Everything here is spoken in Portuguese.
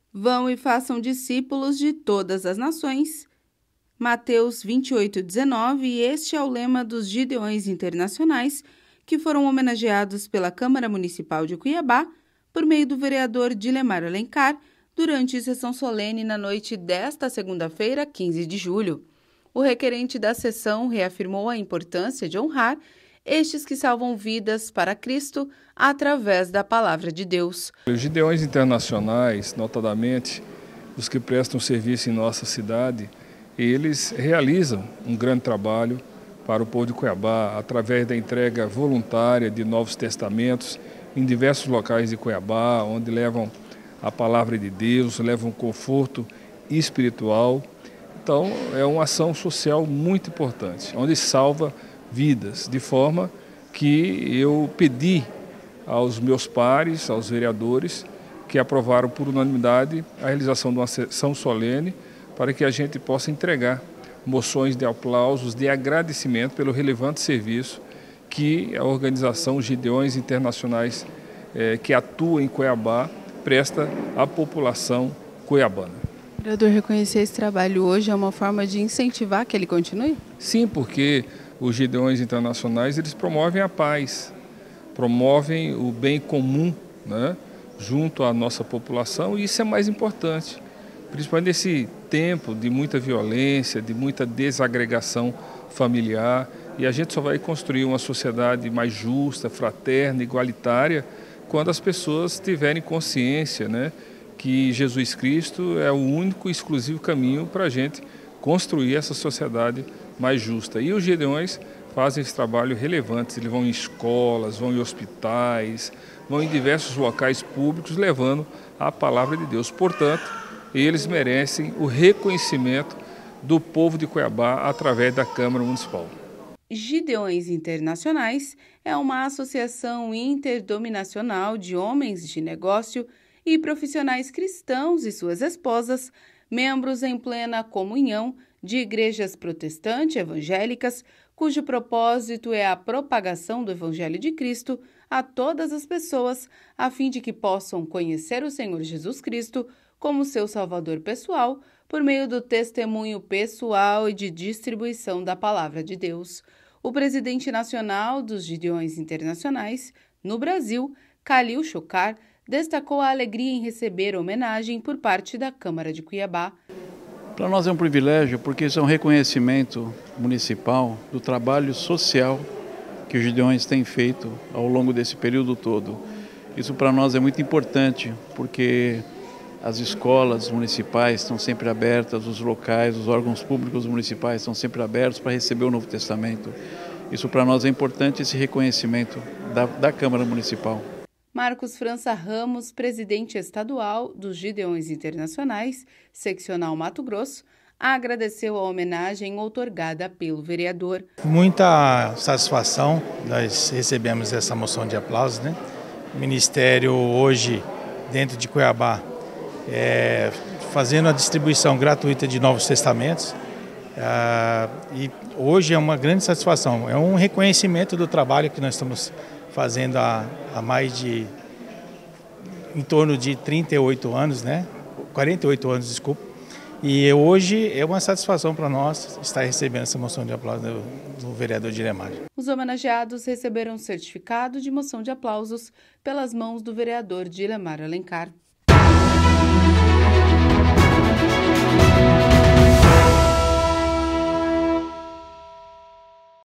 Vão e façam discípulos de todas as nações. Mateus 28:19, e este é o lema dos Gideões Internacionais, que foram homenageados pela Câmara Municipal de Cuiabá por meio do vereador Dilemar Alencar durante sessão solene na noite desta segunda-feira, 15 de julho. O requerente da sessão reafirmou a importância de honrar estes que salvam vidas para Cristo através da palavra de Deus. Os Gideões Internacionais, notadamente os que prestam serviço em nossa cidade, eles realizam um grande trabalho para o povo de Cuiabá através da entrega voluntária de Novos Testamentos em diversos locais de Cuiabá, onde levam a palavra de Deus, levam conforto espiritual. Então, é uma ação social muito importante, onde salva vidas, de forma que eu pedi aos meus pares, aos vereadores, que aprovaram por unanimidade a realização de uma sessão solene para que a gente possa entregar moções de aplausos, de agradecimento pelo relevante serviço que a organização Gideões Internacionais, que atua em Cuiabá, presta à população cuiabana. Vereador, reconhecer esse trabalho hoje é uma forma de incentivar que ele continue? Sim, porque os Gideões Internacionais, eles promovem a paz, promovem o bem comum, né, junto à nossa população, e isso é mais importante, principalmente nesse tempo de muita violência, de muita desagregação familiar, e a gente só vai construir uma sociedade mais justa, fraterna, igualitária, quando as pessoas tiverem consciência, né, que Jesus Cristo é o único e exclusivo caminho para a gente construir essa sociedade mais justa. E os Gideões fazem esse trabalho relevante, eles vão em escolas, vão em hospitais, vão em diversos locais públicos levando a palavra de Deus. Portanto, eles merecem o reconhecimento do povo de Cuiabá através da Câmara Municipal. Gideões Internacionais é uma associação interdominacional de homens de negócio e profissionais cristãos e suas esposas, membros em plena comunhão de igrejas protestantes evangélicas, cujo propósito é a propagação do Evangelho de Cristo a todas as pessoas, a fim de que possam conhecer o Senhor Jesus Cristo como seu Salvador pessoal, por meio do testemunho pessoal e de distribuição da Palavra de Deus. O presidente nacional dos Gideões Internacionais, no Brasil, Khalil Chocar, destacou a alegria em receber homenagem por parte da Câmara de Cuiabá. Para nós é um privilégio, porque isso é um reconhecimento municipal do trabalho social que os Gideões têm feito ao longo desse período todo. Isso para nós é muito importante, porque as escolas municipais estão sempre abertas, os locais, os órgãos públicos municipais estão sempre abertos para receber o Novo Testamento. Isso para nós é importante, esse reconhecimento da Câmara Municipal. Marcos França Ramos, presidente estadual dos Gideões Internacionais, seccional Mato Grosso, agradeceu a homenagem outorgada pelo vereador. Muita satisfação, nós recebemos essa moção de aplausos, né? O Ministério hoje, dentro de Cuiabá, fazendo a distribuição gratuita de Novos Testamentos, e hoje é uma grande satisfação, é um reconhecimento do trabalho que nós estamos fazendo há mais de, em torno de 38 anos, né? 48 anos, desculpa. E hoje é uma satisfação para nós estar recebendo essa moção de aplausos do vereador Dilemar. Os homenageados receberam um certificado de moção de aplausos pelas mãos do vereador Dilemar Alencar.